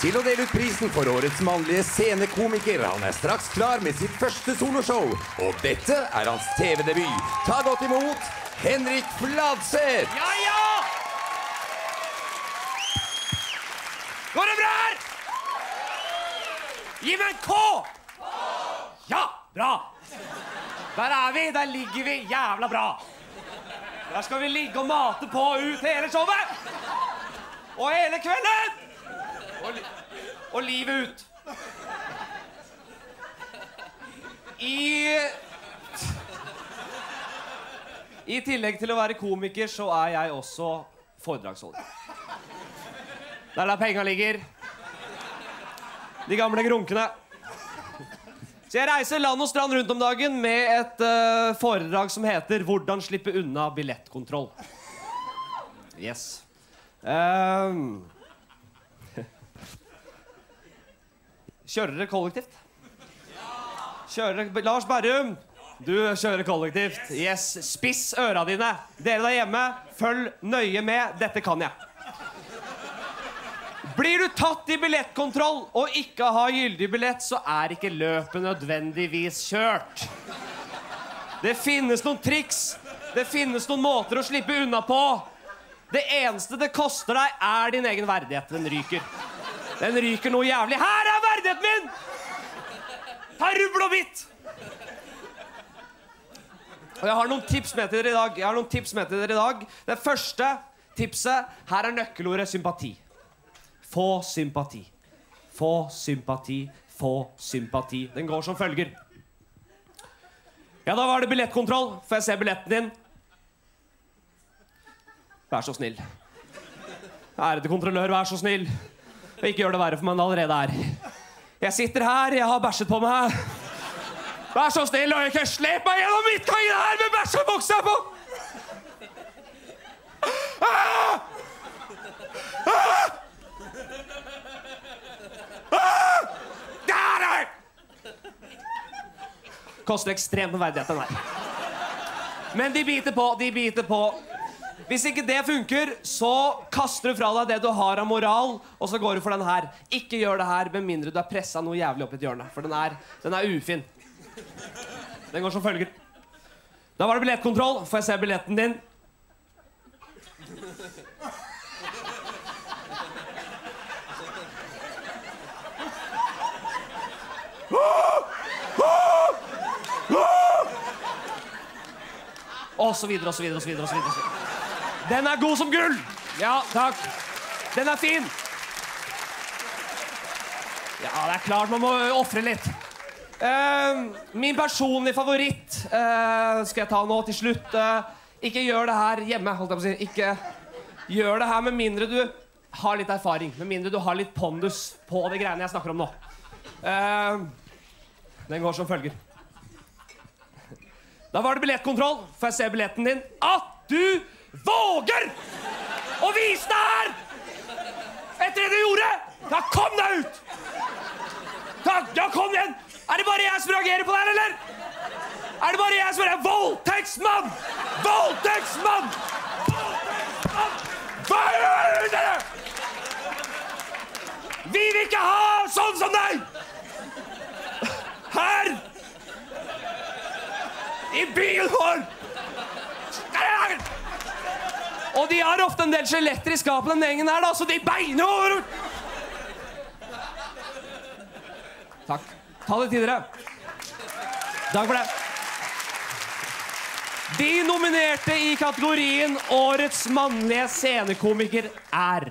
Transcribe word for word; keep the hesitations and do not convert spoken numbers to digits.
til å dele ut prisen for årets mannlige scenekomiker. Han er straks klar med sitt første soloshow, og dette er hans T V-debut. Ta godt imot Henrik Fladseth! Ja, ja! Går det bra her? Gi meg en K! Ja, bra! Der er vi, der ligger vi jævla bra. Der skal vi ligge og mate på ut hele showet. Og hele kvelden. Og, li og livet ut. I... I tillegg til å være komiker, så er jeg også foredragsholder. Der der penga ligger. De gamle grunkene. Så jeg reiser land og strand rundt om dagen med et uh, foredrag som heter «Hvordan slippe unna billettkontroll». Yes. Um. Kjører dere kollektivt? Kjører dere... Lars Berrum, du kjører kollektivt. Yes, spiss øra dine. Dere der hjemme, følg nøye med. Dette kan jeg. Blir du tatt i billettkontroll og ikke har gyldig billett, så er ikke løpet nødvendigvis kjørt. Det finnes noen triks. Det finnes noen måter å slippe unna på. Det eneste det koster deg er din egen verdighet. Den ryker. Den ryker noe jævlig. Her er verdigheten min! Ta rubbel og bitt! Og jeg har noen tips med til dere i dag. Jeg har noen tips med til dere i dag. Det første tipset, her er nøkkelordet sympati. Få sympati. Få sympati. Få sympati. Den går som følger. Ja, da var det billettkontroll. Får jeg se billetten din? Vær så snill. Ærede kontrollør, vær så snill. Og ikke gjør det verre for meg enn det allerede er. Jeg sitter her, jeg har bæsjet på meg. Vær så snill, og ikke slep meg gjennom midtgangen her med bæsjebuksa på! Ah! Ah! Der er! Koster ekstremt med verdighet, den her. Men de biter på, de biter på. Hvis ikke det funker, så kaster du fra deg det du har av moral, og så går du for den her. Ikke gjør det her, med mindre du er presset noe jævlig opp i et hjørne, for den er, den er ufin. Den går som følger. Da var det billettkontroll. Får jeg se billetten din? Og så videre, og så videre, og så videre, og så videre. Den er god som gull! Ja, takk. Den er fin. Ja, det er klart man må offre litt. Uh, min personlige favoritt uh, skal jeg ta nå til slutt. Uh, ikke gjør det her hjemme, holdt jeg på å si. Ikke gjør det her med mindre du har litt erfaring. Med mindre du har litt pondus på de greiene jeg snakker om nå. Uh, den går som følger. Da var det billettkontroll. Får jeg se billetten din? At du våger å vise deg her! Etter det du gjorde! Da kom deg ut! Da, ja, kom igjen! Er det bare jeg som reagerer på det her, eller? Er det bare jeg som er voldtektsmann? Voldtektsmann! Voldtektsmann! Hva gjør dere? Vi vil ikke ha sånn som deg! Her! I byen vår! Og de har ofte en del skjeletter i skapet den gjengen her, da, så de beiner over! Takk. Ta det til dere. Takk for det. De nominerte i kategorien Årets mannlige scenekomiker er...